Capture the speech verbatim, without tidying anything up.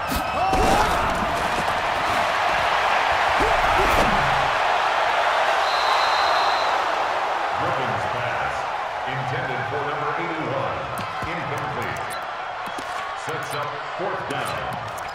Intended for number eighty-one. Incomplete. Sets up fourth down.